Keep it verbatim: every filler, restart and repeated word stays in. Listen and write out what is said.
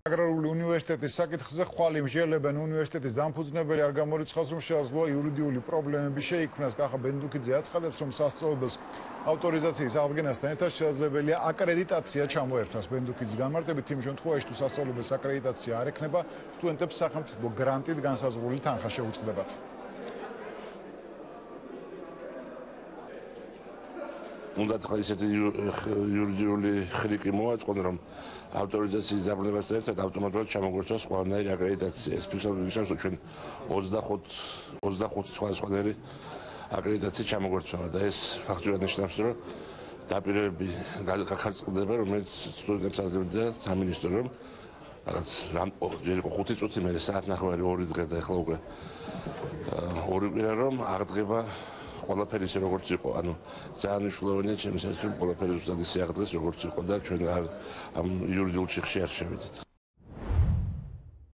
აგრარული უნივერსიტეტის საკითხზე ხვალ იმჟელებენ უნივერსიტეტის დამფუძნებელი არ გამორიცხავს, რომ შეაძლოა იურიდიული პრობლემები შეიქმნას. კახა ბენდუკიძე აცხადებს, რომ სასწავლებელს ავტორიზაციის აღდგენასთან ერთად შესაძლებელია აკრედიტაცია ჩამოერთვას. ბენდუკიძის განმარტებით, იმ შემთხვევაში, თუ სასწავლებელს აკრედიტაცია არ ექნება, სტუდენტებს სახელმწიფო გრანტით განსაზღვრული თანხა შეუწყდებათ. უნდა თქვა ისეთი იურიდიული ხრიკი მოაწყონ, რომ ავტორიზაციის დაბრუნებასთან ერთად ავტომატურად ჩამოგვერთვას ყველანაირი აკრედიტაცია. ეს ფიქსირებს, რომ ჩვენ ოცდახუთი სხვადასხვანაირი აკრედიტაცია ჩამოგვერთვავა და ეს ფაქტურად ნიშნავს, რომ დაპირებები გაქარწყლდება, რომელიც სტუდენტებს აძლევდა სამინისტრო, რომ რაღაც ჯერ იყო ხუთი წუთი, მერე საათნახევარი ორი დღე და ახლა უკვე ორი კვირა რომ აღდგება ყველაფერი ისე როგორც იყო, ანუ ძალიან მნიშვნელოვანია ჩემთვის, რომ ყველაფერი ზუსტად ისე აღდგეს როგორც იყო და ჩვენ ამ იურიდიულ ციხეში არ შევიდეთ.